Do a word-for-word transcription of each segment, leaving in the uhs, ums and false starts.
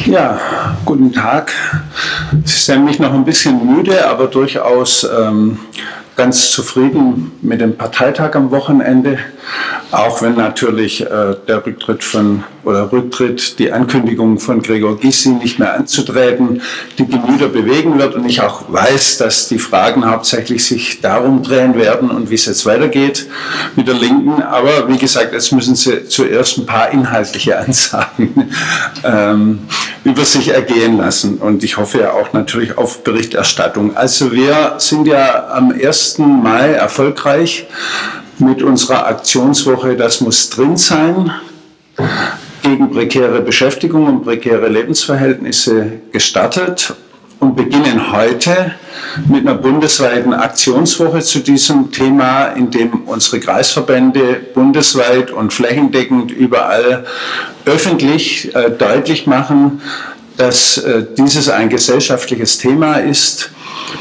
Ja, guten Tag. Sie sehen mich noch ein bisschen müde, aber durchaus ähm, ganz zufrieden mit dem Parteitag am Wochenende, auch wenn natürlich äh, der Rücktritt von oder Rücktritt, die Ankündigung von Gregor Gysi nicht mehr anzutreten, die Gemüter bewegen wird und ich auch weiß, dass die Fragen hauptsächlich sich darum drehen werden und wie es jetzt weitergeht mit der Linken. Aber wie gesagt, jetzt müssen Sie zuerst ein paar inhaltliche Ansagen ähm, über sich ergehen lassen und ich hoffe ja auch natürlich auf Berichterstattung. Also wir sind ja am ersten Mai erfolgreich mit unserer Aktionswoche Das muss drin sein gegen prekäre Beschäftigung und prekäre Lebensverhältnisse gestartet und beginnen heute mit einer bundesweiten Aktionswoche zu diesem Thema, in dem unsere Kreisverbände bundesweit und flächendeckend überall öffentlich äh, deutlich machen, dass äh, dieses ein gesellschaftliches Thema ist,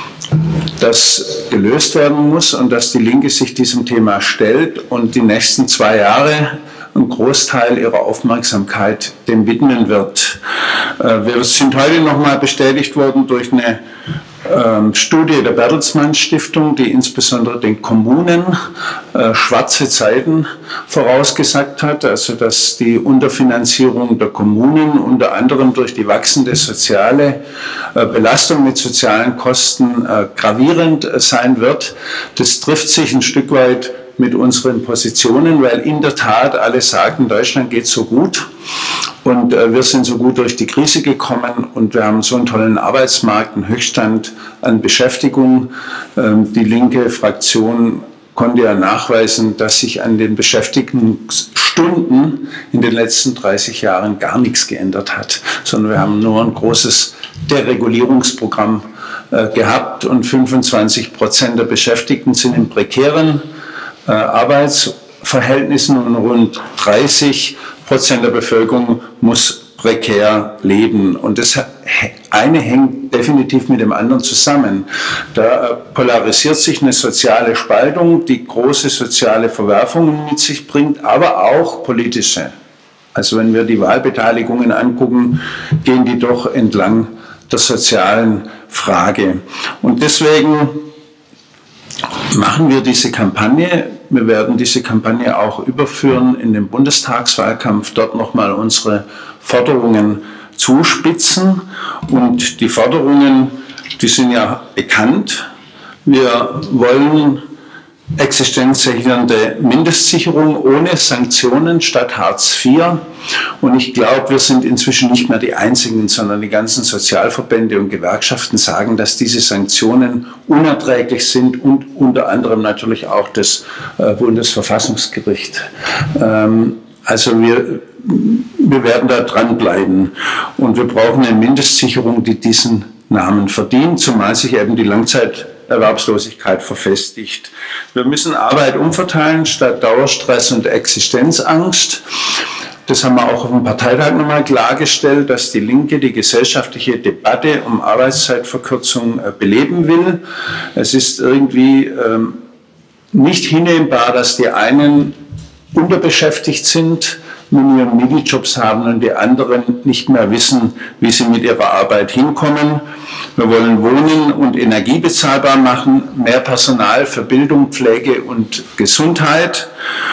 das gelöst werden muss und dass die Linke sich diesem Thema stellt und die nächsten zwei Jahre einen Großteil ihrer Aufmerksamkeit dem widmen wird. Wir sind heute nochmal bestätigt worden durch eine ähm, Studie der Bertelsmann Stiftung, die insbesondere den Kommunen äh, schwarze Zeiten vorausgesagt hat, also dass die Unterfinanzierung der Kommunen unter anderem durch die wachsende soziale äh, Belastung mit sozialen Kosten äh, gravierend äh, sein wird. Das trifft sich ein Stück weit mit unseren Positionen, weil in der Tat alle sagen, Deutschland geht so gut und äh, wir sind so gut durch die Krise gekommen und wir haben so einen tollen Arbeitsmarkt, einen Höchststand an Beschäftigung. Ähm, die linke Fraktion konnte ja nachweisen, dass sich an den Beschäftigungsstunden in den letzten dreißig Jahren gar nichts geändert hat, sondern wir haben nur ein großes Deregulierungsprogramm äh, gehabt und fünfundzwanzig Prozent der Beschäftigten sind in prekären äh, Arbeitsverhältnissen und rund dreißig Prozent der Bevölkerung muss prekär leben. Und das eine hängt definitiv mit dem anderen zusammen. Da polarisiert sich eine soziale Spaltung, die große soziale Verwerfungen mit sich bringt, aber auch politische. Also wenn wir die Wahlbeteiligungen angucken, gehen die doch entlang der sozialen Frage. Und deswegen machen wir diese Kampagne. Wir werden diese Kampagne auch überführen in den Bundestagswahlkampf, dort nochmal unsere Forderungen zuspitzen. Und die Forderungen, die sind ja bekannt. Wir wollen existenzsichernde Mindestsicherung ohne Sanktionen statt Hartz vier. Und ich glaube, wir sind inzwischen nicht mehr die Einzigen, sondern die ganzen Sozialverbände und Gewerkschaften sagen, dass diese Sanktionen unerträglich sind und unter anderem natürlich auch das äh, Bundesverfassungsgericht. Ähm, also wir, wir werden da dranbleiben und wir brauchen eine Mindestsicherung, die diesen Namen verdient, zumal sich eben die Langzeiterwerbslosigkeit verfestigt. Wir müssen Arbeit umverteilen statt Dauerstress und Existenzangst. Das haben wir auch auf dem Parteitag nochmal klargestellt, dass die Linke die gesellschaftliche Debatte um Arbeitszeitverkürzung beleben will. Es ist irgendwie ähm, nicht hinnehmbar, dass die einen unterbeschäftigt sind, mit ihren Minijobs haben und die anderen nicht mehr wissen, wie sie mit ihrer Arbeit hinkommen. Wir wollen Wohnen und Energie bezahlbar machen, mehr Personal für Bildung, Pflege und Gesundheit.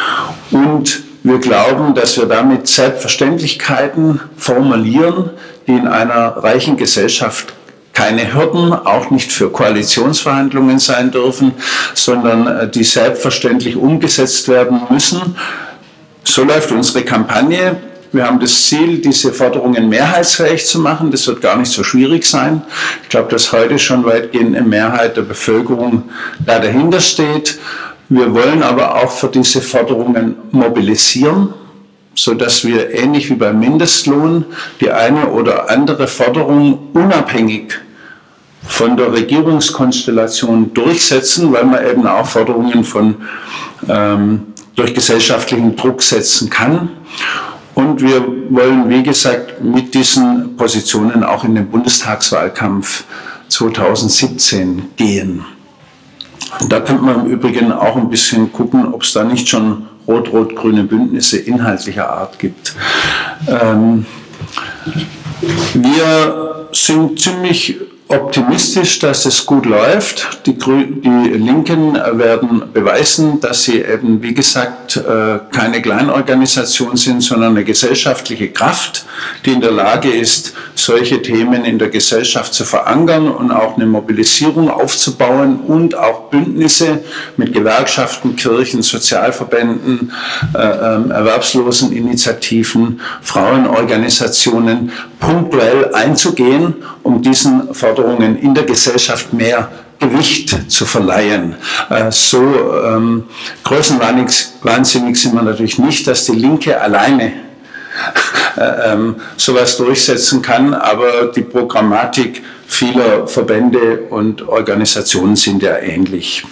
Und wir glauben, dass wir damit Selbstverständlichkeiten formulieren, die in einer reichen Gesellschaft keine Hürden, auch nicht für Koalitionsverhandlungen sein dürfen, sondern die selbstverständlich umgesetzt werden müssen. So läuft unsere Kampagne. Wir haben das Ziel, diese Forderungen mehrheitsfähig zu machen. Das wird gar nicht so schwierig sein. Ich glaube, dass heute schon weitgehend eine Mehrheit der Bevölkerung da dahinter steht. Wir wollen aber auch für diese Forderungen mobilisieren, sodass wir ähnlich wie beim Mindestlohn die eine oder andere Forderung unabhängig von der Regierungskonstellation durchsetzen, weil man eben auch Forderungen von ähm, durch gesellschaftlichen Druck setzen kann. Und wir wollen, wie gesagt, mit diesen Positionen auch in den Bundestagswahlkampf zweitausendsiebzehn gehen. Und da könnte man im Übrigen auch ein bisschen gucken, ob es da nicht schon rot-rot-grüne Bündnisse inhaltlicher Art gibt. Ähm, Wir sind ziemlich optimistisch, dass es gut läuft. Die, die Linken werden beweisen, dass sie eben, wie gesagt, keine Kleinorganisation sind, sondern eine gesellschaftliche Kraft, die in der Lage ist, solche Themen in der Gesellschaft zu verankern und auch eine Mobilisierung aufzubauen und auch Bündnisse mit Gewerkschaften, Kirchen, Sozialverbänden, äh, äh, Erwerbsloseninitiativen, Frauenorganisationen punktuell einzugehen, um diesen Forderungen in der Gesellschaft mehr Gewicht zu verleihen. Äh, so ähm, größenwahnsinnig sind wir natürlich nicht, dass die Linke alleine äh, ähm, sowas durchsetzen kann, aber die Programmatik vieler Verbände und Organisationen sind ja ähnlich.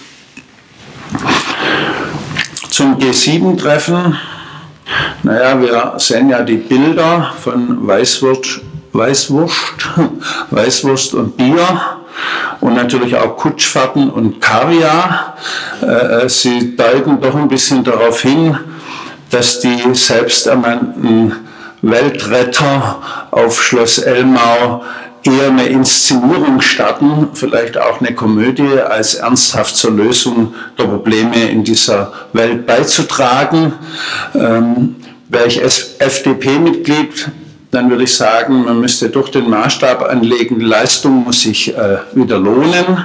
Zum G sieben Treffen. Naja, wir sehen ja die Bilder von Weißwurst, Weißwurst, Weißwurst und Bier und natürlich auch Kutschfahrten und Kaviar. Sie deuten doch ein bisschen darauf hin, dass die selbsternannten Weltretter auf Schloss Elmau eher eine Inszenierung starten, vielleicht auch eine Komödie, als ernsthaft zur Lösung der Probleme in dieser Welt beizutragen. Ähm, wäre ich F D P-Mitglied, dann würde ich sagen, man müsste durch den Maßstab anlegen, die Leistung muss sich äh, wieder lohnen.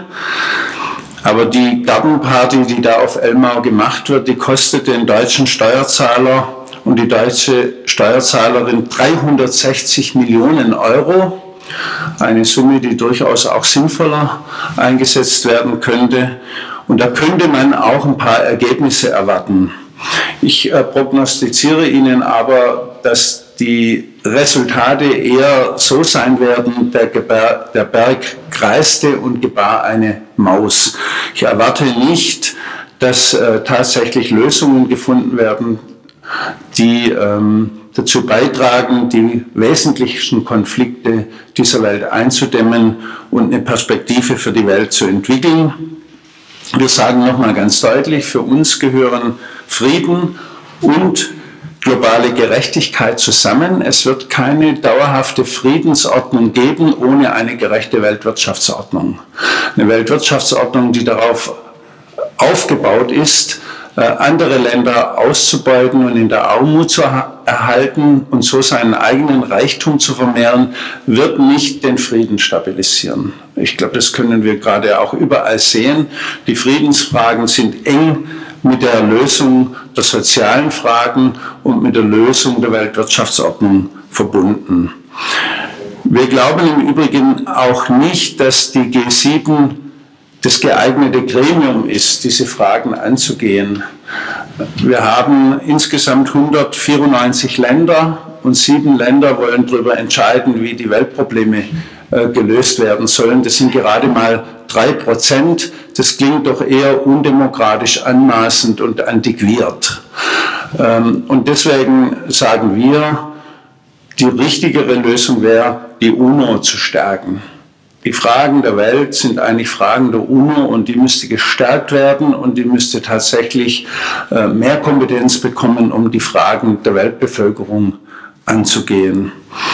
Aber die Gartenparty, die da auf Elmau gemacht wird, die kostet den deutschen Steuerzahler und die deutsche Steuerzahlerin dreihundertsechzig Millionen Euro. Eine Summe, die durchaus auch sinnvoller eingesetzt werden könnte. Und da könnte man auch ein paar Ergebnisse erwarten. Ich äh, prognostiziere Ihnen aber, dass die Resultate eher so sein werden, der, Geber, der Berg kreiste und gebar eine Maus. Ich erwarte nicht, dass äh, tatsächlich Lösungen gefunden werden, die ähm, dazu beitragen, die wesentlichsten Konflikte dieser Welt einzudämmen und eine Perspektive für die Welt zu entwickeln. Wir sagen nochmal ganz deutlich, für uns gehören Frieden und globale Gerechtigkeit zusammen. Es wird keine dauerhafte Friedensordnung geben ohne eine gerechte Weltwirtschaftsordnung. Eine Weltwirtschaftsordnung, die darauf aufgebaut ist, andere Länder auszubeuten und in der Armut zu erhalten und so seinen eigenen Reichtum zu vermehren, wird nicht den Frieden stabilisieren. Ich glaube, das können wir gerade auch überall sehen. Die Friedensfragen sind eng mit der Lösung der sozialen Fragen und mit der Lösung der Weltwirtschaftsordnung verbunden. Wir glauben im Übrigen auch nicht, dass die G sieben das geeignete Gremium ist, diese Fragen anzugehen. Wir haben insgesamt hundertvierundneunzig Länder und sieben Länder wollen darüber entscheiden, wie die Weltprobleme äh, gelöst werden sollen. Das sind gerade mal drei Prozent. Das klingt doch eher undemokratisch, anmaßend und antiquiert. Ähm, und deswegen sagen wir, die richtigere Lösung wäre, die UNO zu stärken. Die Fragen der Welt sind eigentlich Fragen der UNO und die müsste gestärkt werden und die müsste tatsächlich äh, mehr Kompetenz bekommen, um die Fragen der Weltbevölkerung anzugehen.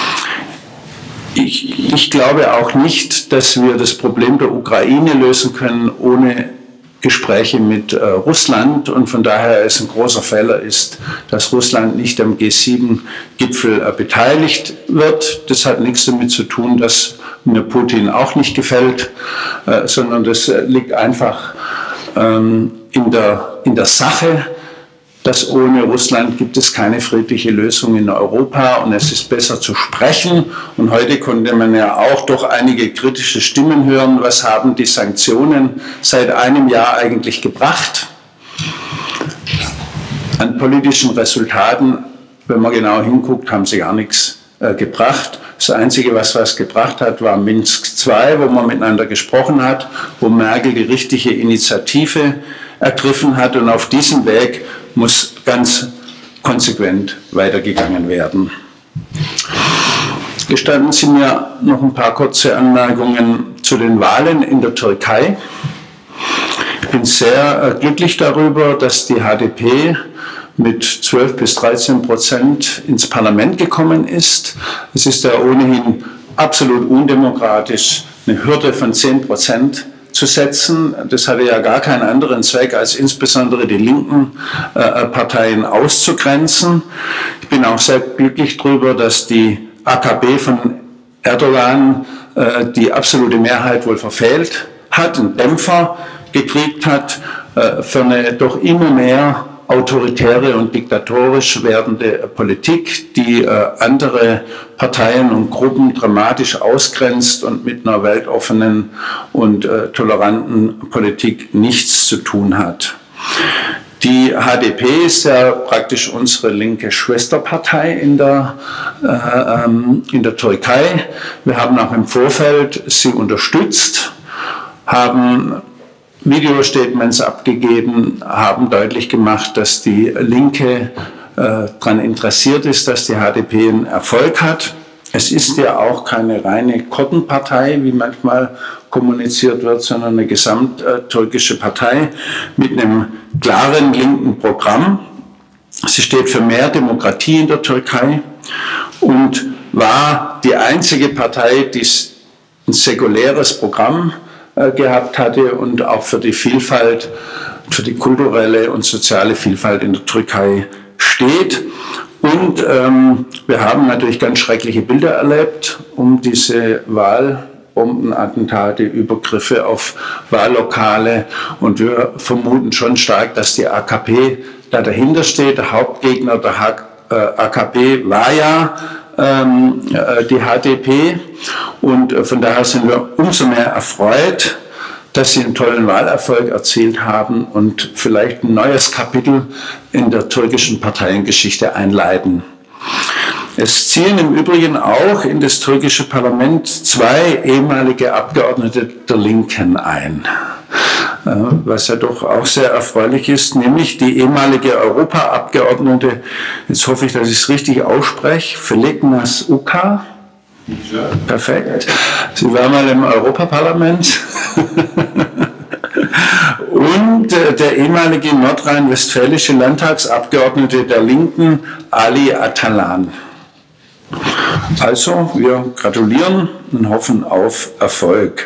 Ich, ich glaube auch nicht, dass wir das Problem der Ukraine lösen können ohne Gespräche mit äh, Russland und von daher es ein großer Fehler ist, dass Russland nicht am G sieben Gipfel äh, beteiligt wird. Das hat nichts damit zu tun, dass mir Putin auch nicht gefällt, äh, sondern das äh, liegt einfach ähm, in der, in der Sache, dass ohne Russland gibt es keine friedliche Lösung in Europa und es ist besser zu sprechen. Und heute konnte man ja auch doch einige kritische Stimmen hören. Was haben die Sanktionen seit einem Jahr eigentlich gebracht? An politischen Resultaten, wenn man genau hinguckt, haben sie gar nichts äh, gebracht. Das Einzige, was was gebracht hat, war Minsk zwei, wo man miteinander gesprochen hat, wo Merkel die richtige Initiative ergriffen hat und auf diesem Weg muss ganz konsequent weitergegangen werden. Gestatten Sie mir noch ein paar kurze Anmerkungen zu den Wahlen in der Türkei. Ich bin sehr glücklich darüber, dass die H D P mit zwölf bis dreizehn Prozent ins Parlament gekommen ist. Es ist ja ohnehin absolut undemokratisch, eine Hürde von zehn Prozent zu setzen. Das hatte ja gar keinen anderen Zweck, als insbesondere die linken äh, Parteien auszugrenzen. Ich bin auch sehr glücklich darüber, dass die A K P von Erdogan äh, die absolute Mehrheit wohl verfehlt hat, einen Dämpfer gekriegt hat äh, für eine doch immer mehr autoritäre und diktatorisch werdende Politik, die äh, andere Parteien und Gruppen dramatisch ausgrenzt und mit einer weltoffenen und äh, toleranten Politik nichts zu tun hat. Die H D P ist ja praktisch unsere linke Schwesterpartei in der, äh, ähm, in der Türkei. Wir haben auch im Vorfeld sie unterstützt, haben Videostatements abgegeben, haben deutlich gemacht, dass die Linke äh, daran interessiert ist, dass die H D P einen Erfolg hat. Es ist ja auch keine reine Kurdenpartei, wie manchmal kommuniziert wird, sondern eine gesamttürkische Partei mit einem klaren linken Programm. Sie steht für mehr Demokratie in der Türkei und war die einzige Partei, die ein säkuläres Programm gehabt hatte und auch für die Vielfalt, für die kulturelle und soziale Vielfalt in der Türkei steht. Und ähm, wir haben natürlich ganz schreckliche Bilder erlebt um diese Wahlbombenattentate, Übergriffe auf Wahllokale. Und wir vermuten schon stark, dass die A K P da dahinter steht. Der Hauptgegner der H äh, A K P war ja ähm, äh, die H D P. Und äh, von daher sind wir umso mehr erfreut, dass sie einen tollen Wahlerfolg erzielt haben und vielleicht ein neues Kapitel in der türkischen Parteiengeschichte einleiten. Es ziehen im Übrigen auch in das türkische Parlament zwei ehemalige Abgeordnete der Linken ein, was ja doch auch sehr erfreulich ist, nämlich die ehemalige Europaabgeordnete, jetzt hoffe ich, dass ich es richtig ausspreche, Feliknas Uca. Ja. Perfekt. Sie war mal im Europaparlament. Und äh, der ehemalige nordrhein-westfälische Landtagsabgeordnete der Linken, Ali Atalan. Also, wir gratulieren und hoffen auf Erfolg.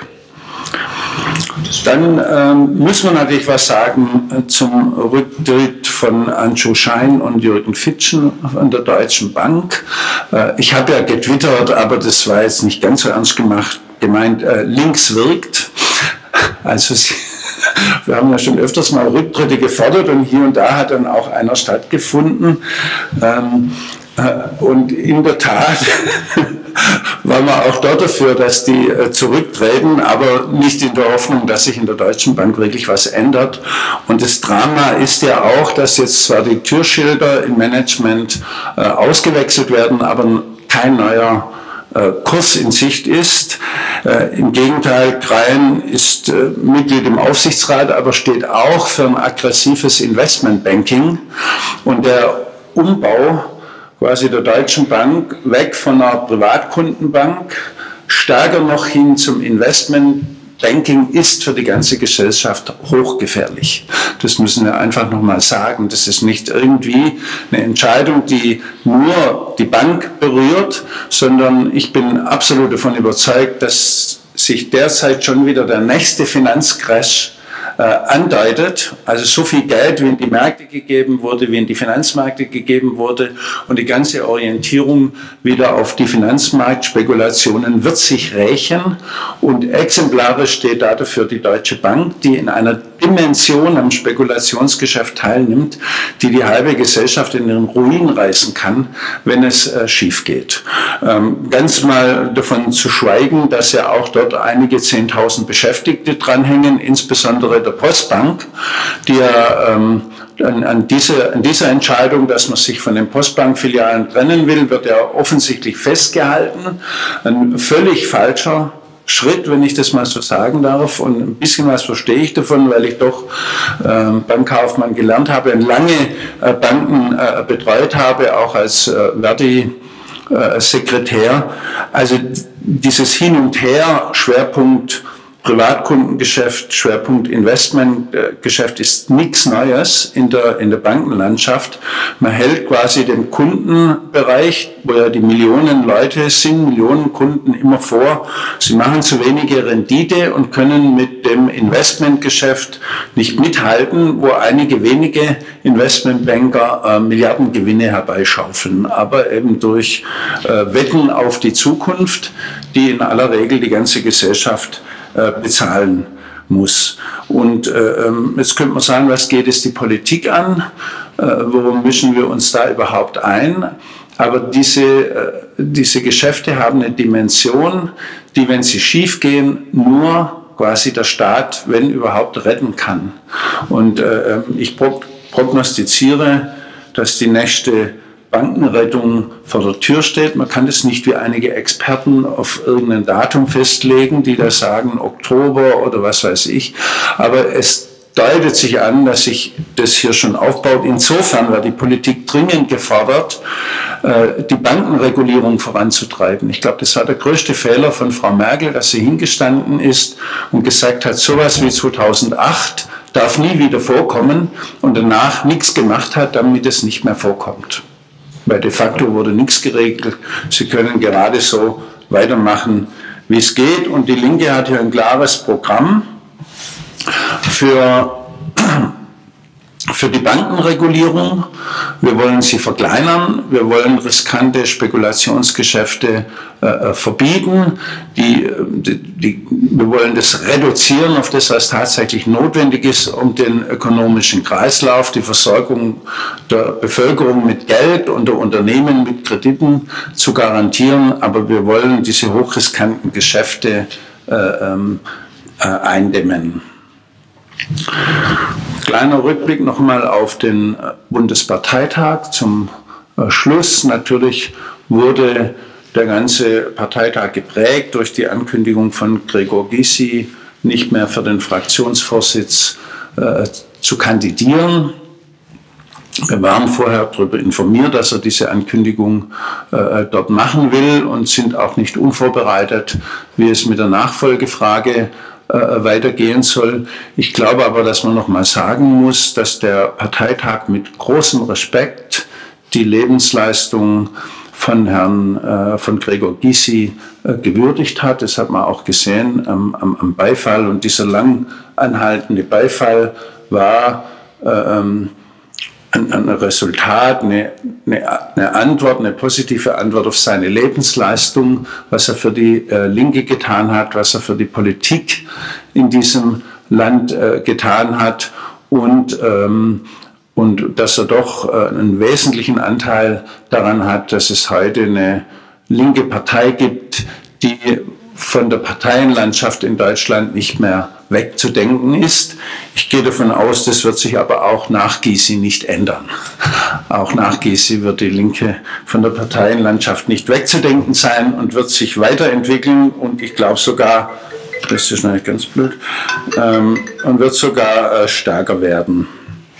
Dann ähm, müssen wir natürlich was sagen äh, zum Rücktritt von Anscho Schein und Jürgen Fitschen von der Deutschen Bank. Äh, ich habe ja getwittert, aber das war jetzt nicht ganz so ernst gemacht, gemeint, äh, links wirkt. Also sie, wir haben ja schon öfters mal Rücktritte gefordert und hier und da hat dann auch einer stattgefunden. Ähm, äh, und in der Tat waren wir auch dort dafür, dass die äh, zurücktreten, aber nicht in der Hoffnung, dass sich in der Deutschen Bank wirklich was ändert. Und das Drama ist ja auch, dass jetzt zwar die Türschilder im Management äh, ausgewechselt werden, aber kein neuer äh, Kurs in Sicht ist. Äh, Im Gegenteil, Krein ist äh, Mitglied im Aufsichtsrat, aber steht auch für ein aggressives Investmentbanking. Und der Umbau quasi der Deutschen Bank weg von einer Privatkundenbank, stärker noch hin zum Investmentbanking ist für die ganze Gesellschaft hochgefährlich. Das müssen wir einfach nochmal sagen. Das ist nicht irgendwie eine Entscheidung, die nur die Bank berührt, sondern ich bin absolut davon überzeugt, dass sich derzeit schon wieder der nächste Finanzcrash Äh, andeutet, also so viel Geld, wie in die Märkte gegeben wurde, wie in die Finanzmärkte gegeben wurde und die ganze Orientierung wieder auf die Finanzmarktspekulationen wird sich rächen und exemplarisch steht da dafür die Deutsche Bank, die in einer Dimension am Spekulationsgeschäft teilnimmt, die die halbe Gesellschaft in den Ruin reißen kann, wenn es äh, schief geht. Ähm, ganz mal davon zu schweigen, dass ja auch dort einige Zehntausend Beschäftigte dranhängen, insbesondere der Postbank, die ja ähm, an, an, diese, an dieser Entscheidung, dass man sich von den Postbankfilialen trennen will, wird ja offensichtlich festgehalten. Ein völlig falscher Schritt, wenn ich das mal so sagen darf. Und ein bisschen was verstehe ich davon, weil ich doch äh, Bankkaufmann gelernt habe und lange äh, Banken äh, betreut habe, auch als äh, Verdi-Sekretär. Also dieses Hin und Her, Schwerpunkt Privatkundengeschäft, Schwerpunkt Investmentgeschäft ist nichts Neues in der, in der Bankenlandschaft. Man hält quasi den Kundenbereich, wo ja die Millionen Leute sind, Millionen Kunden immer vor, sie machen zu wenige Rendite und können mit dem Investmentgeschäft nicht mithalten, wo einige wenige Investmentbanker äh, Milliardengewinne herbeischaufeln, aber eben durch äh, Wetten auf die Zukunft, die in aller Regel die ganze Gesellschaft bezahlen muss. Und äh, jetzt könnte man sagen, was geht es die Politik an? Äh, worum mischen wir uns da überhaupt ein? Aber diese, äh, diese Geschäfte haben eine Dimension, die, wenn sie schief gehen, nur quasi der Staat, wenn überhaupt, retten kann. Und äh, ich prognostiziere, dass die nächste Bankenrettung vor der Tür steht. Man kann das nicht wie einige Experten auf irgendein Datum festlegen, die da sagen Oktober oder was weiß ich. Aber es deutet sich an, dass sich das hier schon aufbaut. Insofern war die Politik dringend gefordert, die Bankenregulierung voranzutreiben. Ich glaube, das war der größte Fehler von Frau Merkel, dass sie hingestanden ist und gesagt hat, sowas wie zweitausendacht darf nie wieder vorkommen und danach nichts gemacht hat, damit es nicht mehr vorkommt. Weil de facto wurde nichts geregelt. Sie können gerade so weitermachen, wie es geht. Und die Linke hat hier ein klares Programm für, für die Bankenregulierung. Wir wollen sie verkleinern. Wir wollen riskante Spekulationsgeschäfte äh, verbieten. Die, die, die, wir wollen das reduzieren auf das, was tatsächlich notwendig ist, um den ökonomischen Kreislauf, die Versorgung der Bevölkerung mit Geld und der Unternehmen mit Krediten zu garantieren. Aber wir wollen diese hochriskanten Geschäfte äh, äh, eindämmen. Kleiner Rückblick nochmal auf den Bundesparteitag zum Schluss. Natürlich wurde der ganze Parteitag geprägt durch die Ankündigung von Gregor Gysi, nicht mehr für den Fraktionsvorsitz äh, zu kandidieren. Wir waren vorher darüber informiert, dass er diese Ankündigung äh, dort machen will und sind auch nicht unvorbereitet, wie es mit der Nachfolgefrage weitergehen soll. Ich glaube aber, dass man noch mal sagen muss, dass der Parteitag mit großem Respekt die Lebensleistung von Herrn äh, von Gregor Gysi äh, gewürdigt hat. Das hat man auch gesehen ähm, am, am Beifall. Und dieser lang anhaltende Beifall war äh, ähm, ein, ein Resultat, eine, eine, eine Antwort, eine positive Antwort auf seine Lebensleistung, was er für die äh, Linke getan hat, was er für die Politik in diesem Land äh, getan hat und, ähm, und dass er doch äh, einen wesentlichen Anteil daran hat, dass es heute eine linke Partei gibt, die von der Parteienlandschaft in Deutschland nicht mehr wegzudenken ist. Ich gehe davon aus, das wird sich aber auch nach Gysi nicht ändern. Auch nach Gysi wird die Linke von der Parteienlandschaft nicht wegzudenken sein und wird sich weiterentwickeln und ich glaube sogar, das ist nicht ganz blöd, ähm, und wird sogar äh, stärker werden.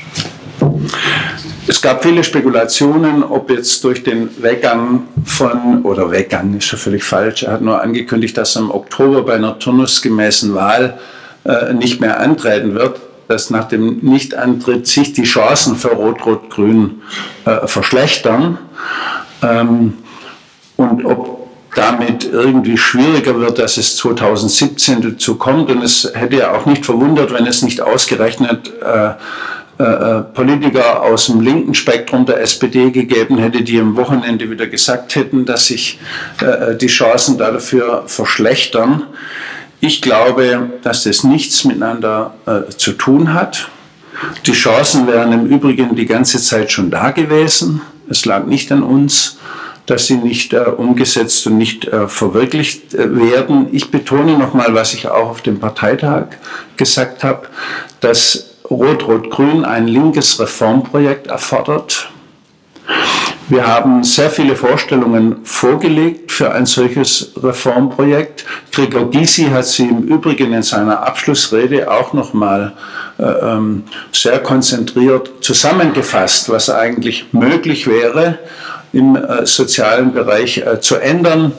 Es gab viele Spekulationen, ob jetzt durch den Weggang von, oder Weggang ist ja völlig falsch, er hat nur angekündigt, dass er im Oktober bei einer turnusgemäßen Wahl äh, nicht mehr antreten wird, dass nach dem Nichtantritt sich die Chancen für Rot-Rot-Grün äh, verschlechtern ähm, und ob damit irgendwie schwieriger wird, dass es zweitausendsiebzehn dazu kommt. Und es hätte ja auch nicht verwundert, wenn es nicht ausgerechnet äh, äh, Politiker aus dem linken Spektrum der S P D gegeben hätte, die am Wochenende wieder gesagt hätten, dass sich äh, die Chancen dafür verschlechtern. Ich glaube, dass das nichts miteinander äh, zu tun hat. Die Chancen wären im Übrigen die ganze Zeit schon da gewesen. Es lag nicht an uns, dass sie nicht äh, umgesetzt und nicht äh, verwirklicht äh, werden. Ich betone nochmal, was ich auch auf dem Parteitag gesagt habe, dass Rot-Rot-Grün ein linkes Reformprojekt erfordert. Wir haben sehr viele Vorstellungen vorgelegt für ein solches Reformprojekt. Gregor Gysi hat sie im Übrigen in seiner Abschlussrede auch nochmal äh, sehr konzentriert zusammengefasst, was eigentlich möglich wäre, im äh, sozialen Bereich äh, zu ändern.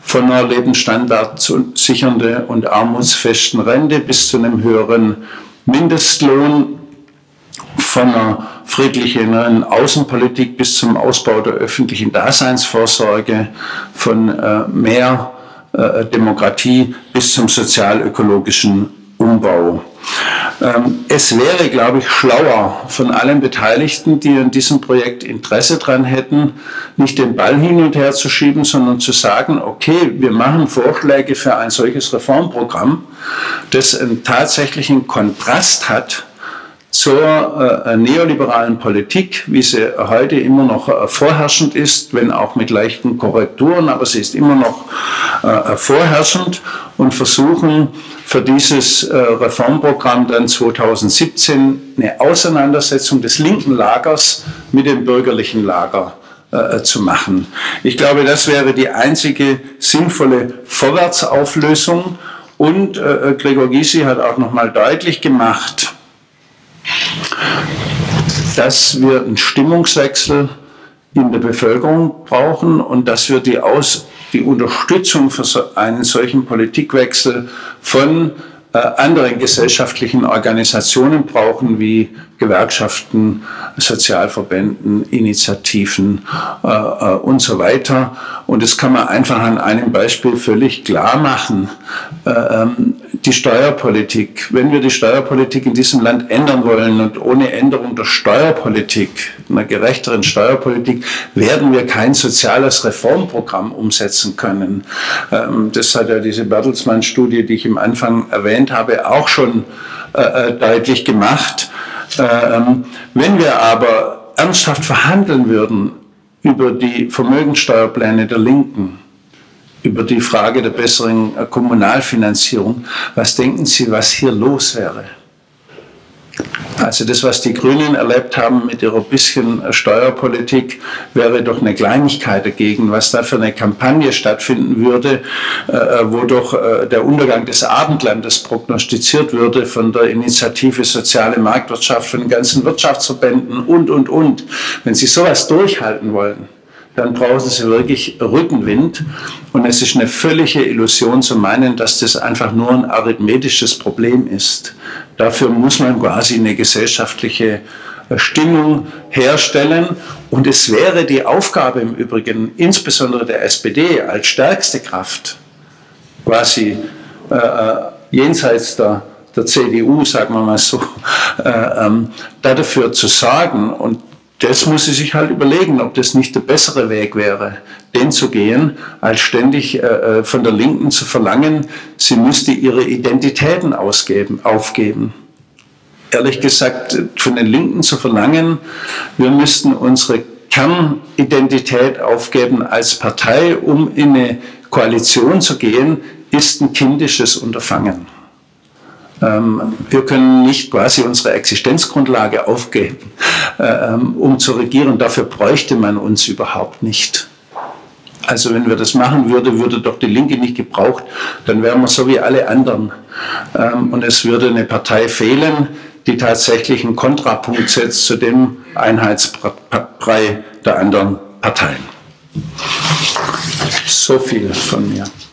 von einer Lebensstandard zu sichernden und armutsfesten Rente bis zu einem höheren Mindestlohn, von einer friedlicheren Außenpolitik bis zum Ausbau der öffentlichen Daseinsvorsorge, von äh, mehr äh, Demokratie bis zum sozial-ökologischen Umbau. Ähm, es wäre, glaube ich, schlauer von allen Beteiligten, die an diesem Projekt Interesse dran hätten, nicht den Ball hin und her zu schieben, sondern zu sagen, okay, wir machen Vorschläge für ein solches Reformprogramm, das einen tatsächlichen Kontrast hat zur äh, neoliberalen Politik, wie sie heute immer noch äh, vorherrschend ist, wenn auch mit leichten Korrekturen, aber sie ist immer noch äh, vorherrschend, und versuchen für dieses äh, Reformprogramm dann zweitausendsiebzehn eine Auseinandersetzung des linken Lagers mit dem bürgerlichen Lager äh, zu machen. Ich glaube, das wäre die einzige sinnvolle Vorwärtsauflösung, und äh, Gregor Gysi hat auch noch mal deutlich gemacht, dass wir einen Stimmungswechsel in der Bevölkerung brauchen und dass wir die, Aus, die Unterstützung für so einen solchen Politikwechsel von äh, anderen gesellschaftlichen Organisationen brauchen, wie Gewerkschaften, Sozialverbänden, Initiativen äh, äh, und so weiter. Und das kann man einfach an einem Beispiel völlig klar machen. Äh, ähm, die Steuerpolitik. Wenn wir die Steuerpolitik in diesem Land ändern wollen, und ohne Änderung der Steuerpolitik, einer gerechteren Steuerpolitik, werden wir kein soziales Reformprogramm umsetzen können. Ähm, das hat ja diese Bertelsmann-Studie, die ich am Anfang erwähnt habe, auch schon äh, deutlich gemacht. Ähm, wenn wir aber ernsthaft verhandeln würden über die Vermögenssteuerpläne der Linken, über die Frage der besseren Kommunalfinanzierung, was denken Sie, was hier los wäre? Also das, was die Grünen erlebt haben mit ihrer bisschen Steuerpolitik, wäre doch eine Kleinigkeit dagegen, was da für eine Kampagne stattfinden würde, äh, wo doch äh, der Untergang des Abendlandes prognostiziert würde von der Initiative Soziale Marktwirtschaft, von den ganzen Wirtschaftsverbänden und, und, und. Wenn Sie sowas durchhalten wollen, dann brauchen Sie wirklich Rückenwind. Und es ist eine völlige Illusion zu meinen, dass das einfach nur ein arithmetisches Problem ist. Dafür muss man quasi eine gesellschaftliche Stimmung herstellen. Und es wäre die Aufgabe im Übrigen, insbesondere der S P D als stärkste Kraft, quasi äh, jenseits der, der C D U, sagen wir mal so, äh, ähm, dafür zu sorgen. Und das muss sie sich halt überlegen, ob das nicht der bessere Weg wäre, den zu gehen, als ständig äh, von der Linken zu verlangen, sie müsste ihre Identitäten ausgeben, aufgeben. Ehrlich gesagt, von den Linken zu verlangen, wir müssten unsere Kernidentität aufgeben als Partei, um in eine Koalition zu gehen, ist ein kindisches Unterfangen. Wir können nicht quasi unsere Existenzgrundlage aufgeben, um zu regieren. Dafür bräuchte man uns überhaupt nicht. Also wenn wir das machen würden, würde doch die Linke nicht gebraucht, dann wären wir so wie alle anderen. Und es würde eine Partei fehlen, die tatsächlich einen Kontrapunkt setzt zu dem Einheitsbrei der anderen Parteien. So viel von mir.